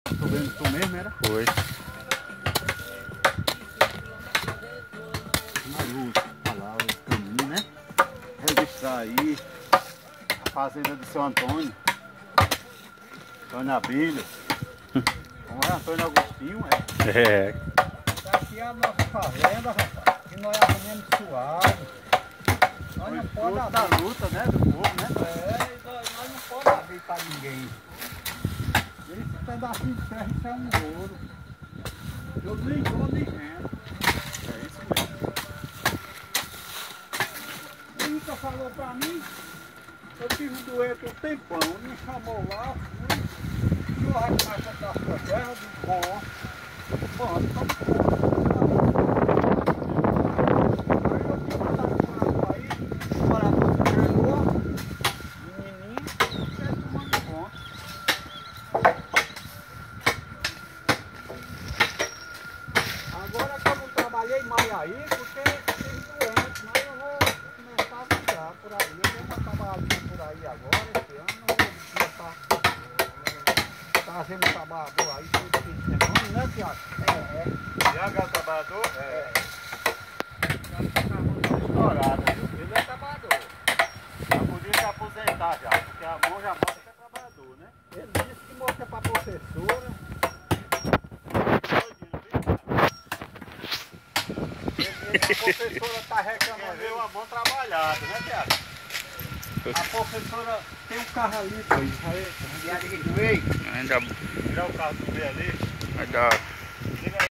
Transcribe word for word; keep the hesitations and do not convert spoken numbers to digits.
Tô vendo tu mesmo, era? Foi. Na luz, falar o caminho, né? Registrar aí a fazenda de seu Antônio. Antônio Abílio. Como é Antônio Agostinho, é? É. Tá aqui a nossa fazenda, rapaz. Que nós arrumamos suave. Nós não Foi podemos da abrir. luta, né? Do povo, né? É, e nós, nós não podemos abrir para ninguém. Esse pedacinho de terra, isso é um ouro. Eu nem dou nem rendo. É isso mesmo. Ele nunca falou para mim. Eu tive doente um tempão, me chamou lá, fui. O senhor vai começar da sua terra? Eu digo, bom. Bom, então bom. Aí eu fui mandar com água aí, o morador se chegou, menininho, e aí tomando conta. Agora que eu não trabalhei mais aí, porque tive doente, mas eu vou começar a cuidar por aí. Eu vou estar trabalhando por aí agora, esse ano, eu vou começar trazendo um trabalhador aí todo fim de semana, né, Tiago? É, é. Tiago é o trabalhador? É. Estourado, viu? Ele é trabalhador. Já podia se aposentar já, porque a mão já mostra que é trabalhador, né? Ele disse que mostra para a professora. A professora está reclamando. Quer ver uma mão trabalhada, né, Tiago? A professora tem um carro ali, pois. Aí, Ainda Tirar o carro do meio ali. vai dar.